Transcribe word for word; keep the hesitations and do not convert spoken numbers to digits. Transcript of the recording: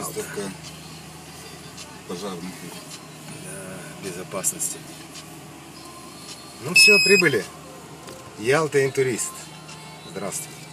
Выставка пожарных. Да, безопасности. Ну все, прибыли. Ялта Интурист. Здравствуйте.